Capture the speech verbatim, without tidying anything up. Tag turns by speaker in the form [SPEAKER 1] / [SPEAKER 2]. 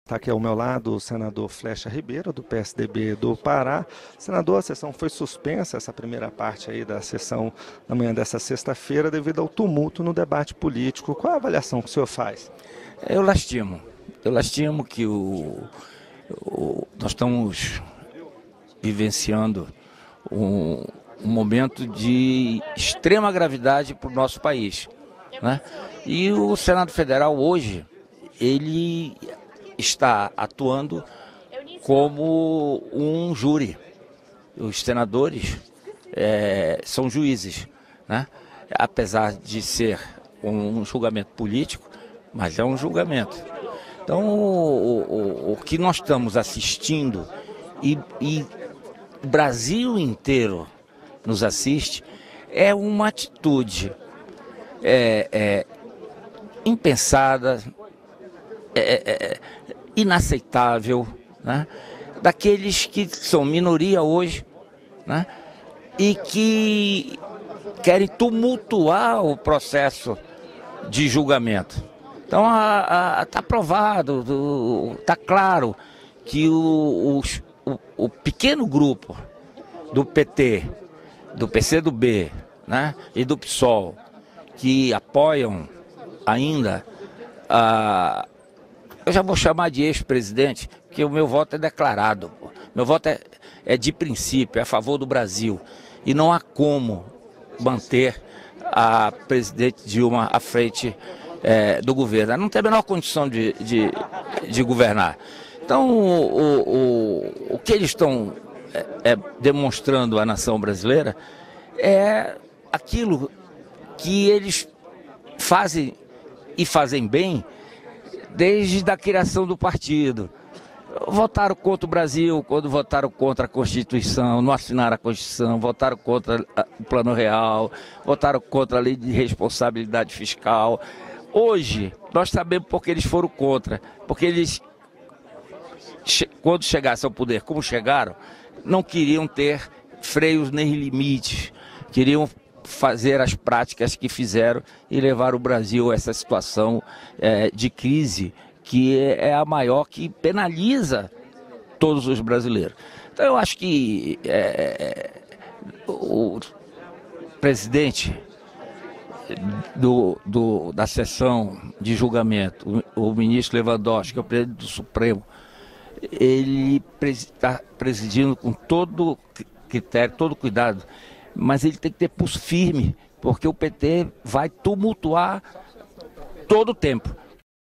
[SPEAKER 1] Está aqui ao meu lado o senador Flecha Ribeiro, do P S D B do Pará. Senador, a sessão foi suspensa, essa primeira parte aí da sessão da manhã dessa sexta-feira, devido ao tumulto no debate político. Qual a avaliação que o senhor faz?
[SPEAKER 2] Eu lastimo. Eu lastimo que o, o, nós estamos vivenciando um, um momento de extrema gravidade para o nosso país, né? E o Senado Federal hoje, ele está atuando como um júri. Os senadores é, são juízes, né? Apesar de ser um julgamento político, mas é um julgamento. Então, o, o, o que nós estamos assistindo, e, e o Brasil inteiro nos assiste, é uma atitude é, é, impensada, é, é, inaceitável, né? Daqueles que são minoria hoje, né? E que querem tumultuar o processo de julgamento. Então, está provado, está claro que o, o, o pequeno grupo do P T, do P C do B, né, e do PSOL, que apoiam ainda, a, eu já vou chamar de ex-presidente, porque o meu voto é declarado. Meu voto é, é de princípio, é a favor do Brasil. E não há como manter a presidente Dilma à frente é, do governo. Ela não tem a menor condição de, de, de governar. Então, o, o, o que eles estão é, é, demonstrando à nação brasileira é aquilo que eles fazem e fazem bem desde a criação do partido. Votaram contra o Brasil quando votaram contra a Constituição, não assinaram a Constituição, votaram contra o Plano Real, votaram contra a Lei de Responsabilidade Fiscal. Hoje, nós sabemos porque eles foram contra, porque eles, quando chegassem ao poder, como chegaram, não queriam ter freios nem limites, queriam fazer as práticas que fizeram e levar o Brasil a essa situação é, de crise, que é a maior, que penaliza todos os brasileiros. Então eu acho que é, o presidente do, do, da sessão de julgamento, o, o ministro Lewandowski, que é o presidente do Supremo, ele está presidindo com todo critério, todo cuidado, mas ele tem que ter pulso firme, porque o P T vai tumultuar todo o tempo.